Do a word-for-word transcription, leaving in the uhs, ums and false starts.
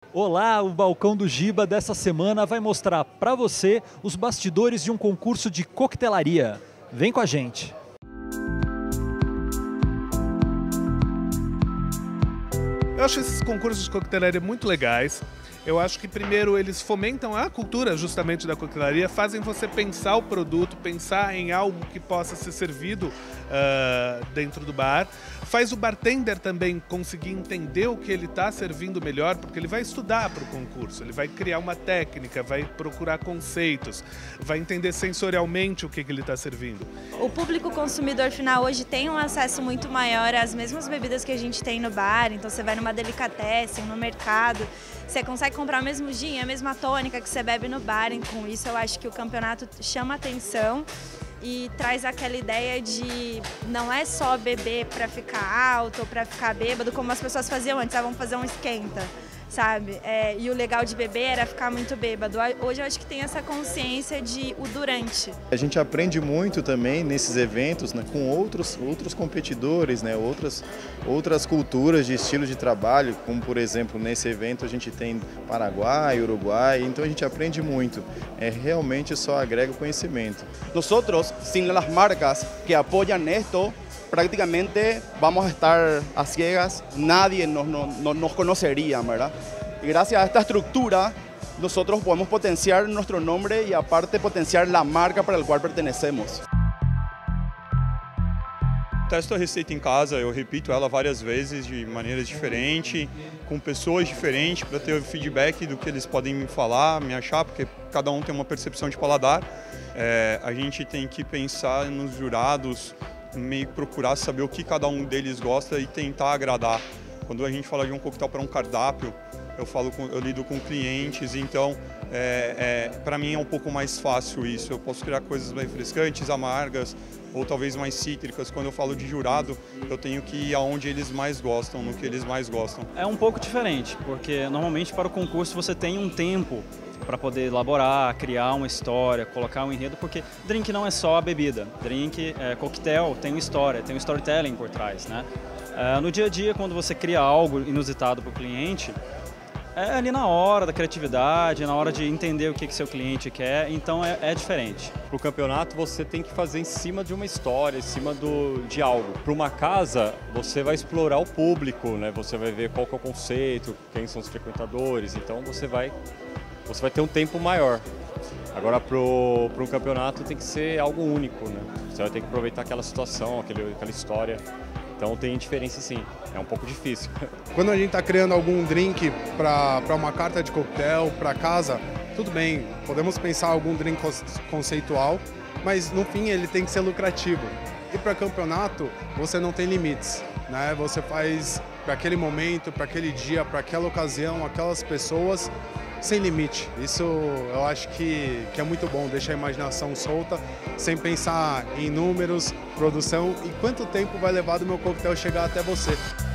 Olá, o Balcão do Giba dessa semana vai mostrar para você os bastidores de um concurso de coquetelaria. Vem com a gente! Eu acho esses concursos de coquetelaria muito legais. Eu acho que, primeiro, eles fomentam a cultura justamente da coquetelaria, fazem você pensar o produto, pensar em algo que possa ser servido uh, dentro do bar. Faz o bartender também conseguir entender o que ele está servindo melhor, porque ele vai estudar para o concurso, ele vai criar uma técnica, vai procurar conceitos, vai entender sensorialmente o que, que ele está servindo. O público consumidor final hoje tem um acesso muito maior às mesmas bebidas que a gente tem no bar, então você vai numa delicatessen, no mercado, você consegue comprar o mesmo gin, a mesma tônica que você bebe no bar, e com isso eu acho que o campeonato chama atenção e traz aquela ideia de não é só beber para ficar alto ou para ficar bêbado, como as pessoas faziam antes, ah, vamos fazer um esquenta, sabe? É, e o legal de beber era ficar muito bêbado. Hoje eu acho que tem essa consciência de o durante. A gente aprende muito também nesses eventos, né, com outros, outros competidores, né, outras, outras culturas de estilo de trabalho, como por exemplo nesse evento a gente tem Paraguai, Uruguai, então a gente aprende muito. É, realmente só agrega conhecimento. Nosotros, sin las marcas que apoyan esto, prácticamente vamos a estar a ciegas, nadie nos, nos, nos conocería, ¿verdad? Y gracias a esta estructura, nosotros podemos potenciar nuestro nombre y aparte potenciar la marca para la cual pertenecemos. Testo a receita em casa, eu repito ela várias vezes de maneiras diferentes, com pessoas diferentes, para ter o feedback do que eles podem me falar, me achar, porque cada um tem uma percepção de paladar. É, a gente tem que pensar nos jurados, meio que procurar saber o que cada um deles gosta e tentar agradar. Quando a gente fala de um coquetel para um cardápio, eu, falo com, eu lido com clientes, então é, é, para mim é um pouco mais fácil isso. Eu posso criar coisas mais refrescantes, amargas ou talvez mais cítricas. Quando eu falo de jurado, eu tenho que ir aonde eles mais gostam, no que eles mais gostam. É um pouco diferente, porque normalmente para o concurso você tem um tempo para poder elaborar, criar uma história, colocar um enredo, porque drink não é só a bebida. Drink, é, coquetel, tem uma história, tem um storytelling por trás, né? É, no dia a dia, quando você cria algo inusitado para o cliente, é ali na hora da criatividade, na hora de entender o que, que seu cliente quer, então é, é diferente. Para o campeonato você tem que fazer em cima de uma história, em cima do, de algo. Para uma casa você vai explorar o público, né? Você vai ver qual que é o conceito, quem são os frequentadores, então você vai, você vai ter um tempo maior. Agora para um campeonato tem que ser algo único, né? Você vai ter que aproveitar aquela situação, aquele, aquela história. Então tem diferença sim, é um pouco difícil. Quando a gente está criando algum drink para uma carta de coquetel, para casa, tudo bem, podemos pensar algum drink conceitual, mas no fim ele tem que ser lucrativo. E para campeonato você não tem limites, né? Você faz para aquele momento, para aquele dia, para aquela ocasião, aquelas pessoas, sem limite. Isso eu acho que, que é muito bom, deixa a imaginação solta, sem pensar em números, produção e quanto tempo vai levar do meu coquetel chegar até você.